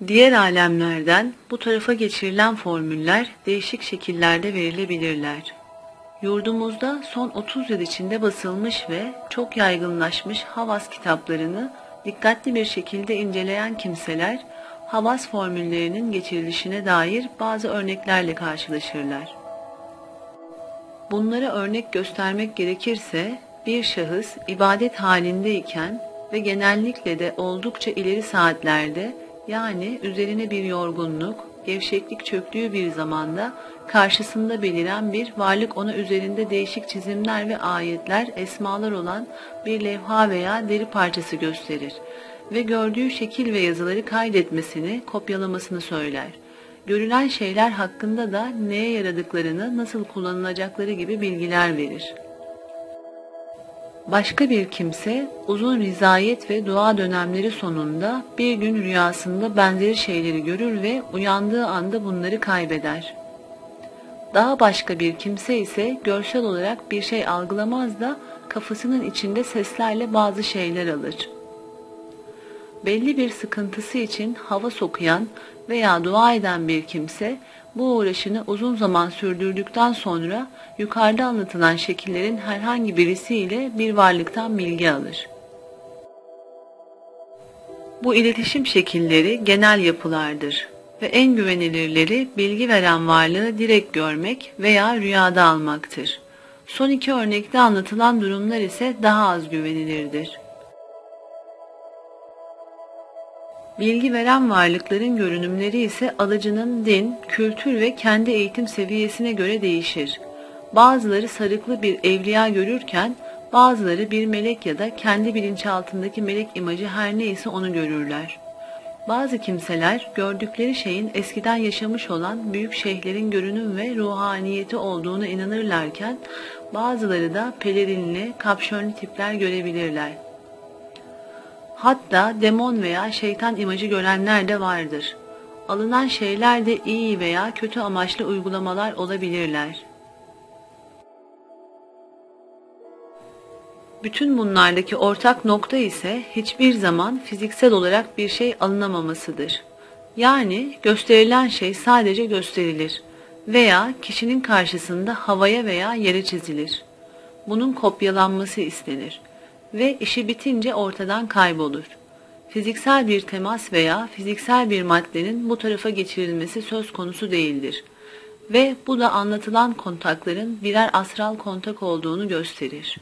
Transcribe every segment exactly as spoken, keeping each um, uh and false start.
Diğer alemlerden bu tarafa geçirilen formüller değişik şekillerde verilebilirler. Yurdumuzda son otuz yıl içinde basılmış ve çok yaygınlaşmış Havas kitaplarını dikkatli bir şekilde inceleyen kimseler, Havas formüllerinin geçirilişine dair bazı örneklerle karşılaşırlar. Bunlara örnek göstermek gerekirse, bir şahıs ibadet halindeyken ve genellikle de oldukça ileri saatlerde, yani üzerine bir yorgunluk, gevşeklik çöktüğü bir zamanda karşısında beliren bir varlık ona üzerinde değişik çizimler ve ayetler, esmalar olan bir levha veya deri parçası gösterir ve gördüğü şekil ve yazıları kaydetmesini, kopyalamasını söyler. Görülen şeyler hakkında da neye yaradıklarını, nasıl kullanılacakları gibi bilgiler verir. Başka bir kimse uzun rizayet ve dua dönemleri sonunda bir gün rüyasında benzeri şeyleri görür ve uyandığı anda bunları kaybeder. Daha başka bir kimse ise görsel olarak bir şey algılamaz da kafasının içinde seslerle bazı şeyler alır. Belli bir sıkıntısı için havas okuyan veya dua eden bir kimse bu uğraşını uzun zaman sürdürdükten sonra yukarıda anlatılan şekillerin herhangi birisiyle bir varlıktan bilgi alır. Bu iletişim şekilleri genel yapılardır ve en güvenilirleri bilgi veren varlığı direkt görmek veya rüyada almaktır. Son iki örnekte anlatılan durumlar ise daha az güvenilirdir. Bilgi veren varlıkların görünümleri ise alıcının din, kültür ve kendi eğitim seviyesine göre değişir. Bazıları sarıklı bir evliya görürken, bazıları bir melek ya da kendi bilinçaltındaki melek imajı her neyse onu görürler. Bazı kimseler gördükleri şeyin eskiden yaşamış olan büyük şeyhlerin görünüm ve ruhaniyeti olduğuna inanırlarken, bazıları da pelerinli, kapşonlu tipler görebilirler. Hatta demon veya şeytan imajı görenler de vardır. Alınan şeyler de iyi veya kötü amaçlı uygulamalar olabilirler. Bütün bunlardaki ortak nokta ise hiçbir zaman fiziksel olarak bir şey alınamamasıdır. Yani gösterilen şey sadece gösterilir veya kişinin karşısında havaya veya yere çizilir. Bunun kopyalanması istenir ve işi bitince ortadan kaybolur. Fiziksel bir temas veya fiziksel bir maddenin bu tarafa geçirilmesi söz konusu değildir ve bu da anlatılan kontakların birer astral kontak olduğunu gösterir.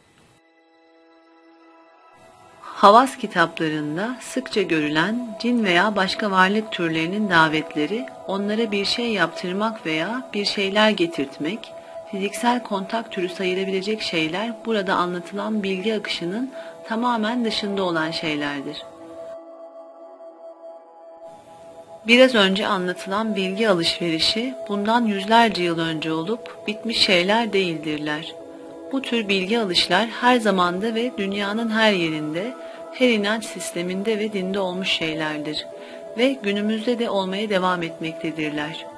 Havas kitaplarında sıkça görülen cin veya başka varlık türlerinin davetleri, onlara bir şey yaptırmak veya bir şeyler getirtmek, fiziksel kontak türü sayılabilecek şeyler burada anlatılan bilgi akışının tamamen dışında olan şeylerdir. Biraz önce anlatılan bilgi alışverişi bundan yüzlerce yıl önce olup bitmiş şeyler değildirler. Bu tür bilgi alışlar her zamanda ve dünyanın her yerinde, her inanç sisteminde ve dinde olmuş şeylerdir ve günümüzde de olmaya devam etmektedirler.